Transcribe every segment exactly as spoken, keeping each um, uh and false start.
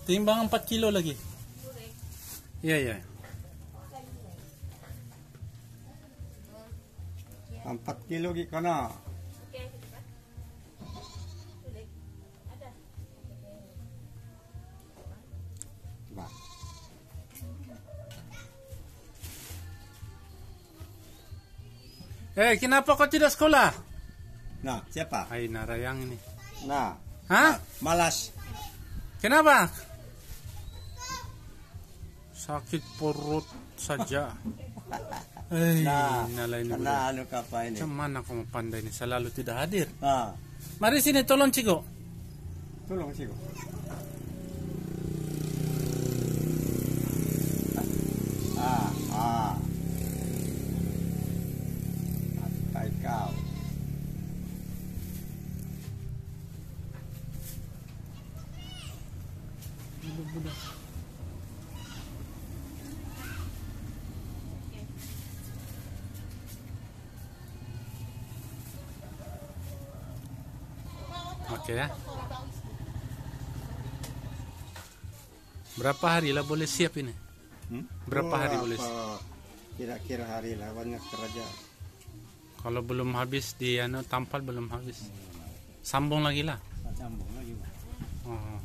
Timbang empat kilo lagi. Iya, iya. Empat kilo gitu kana. Bah. Eh, kenapa kau tidak sekolah? Nah, siapa? Hai, Narayang ini. Nah. Hah? Malas. Kenapa? Sakit perut saja. Eh, Nah, nalai ini. Nah, anu apa ini? Macam mana kamu pandai ini? Selalu tidak hadir. Ah, Mari sini, tolong Ciko. tolong sih. Ah, ah. Kai kau. Oke ya. Berapa hari lah boleh siap ini? Hmm? Berapa hari Oh, boleh apa? siap? Kira-kira hari lah, banyak kerja. Kalau belum habis di anu tampal belum habis. Sambung lagi lah. Sambung lagi. Oh.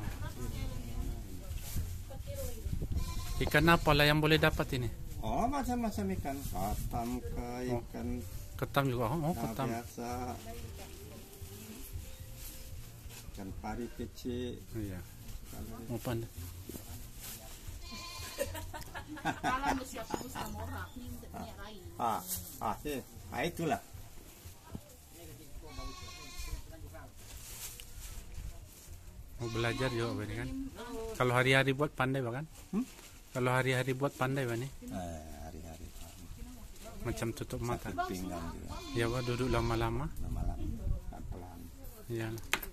Ikan apa lah yang boleh dapat ini? Oh, macam-macam ikan. Katam ke Oh. ikan. Ketam juga. Oh, oh Nah, ketam. biasa. Ikan pari kecil. Iya. Oh, pandai. Ah, ah, eh, ah itulah. Mau belajar juga ini kan. Kalau hari-hari buat pandai bahkan. Hmm? Kalau hari-hari buat pandai bani. Eh, hari-hari. Macam tutup mata. Pinggang juga. Ya, Pak, duduk lama-lama. Lama-lama. Pelan. Iya.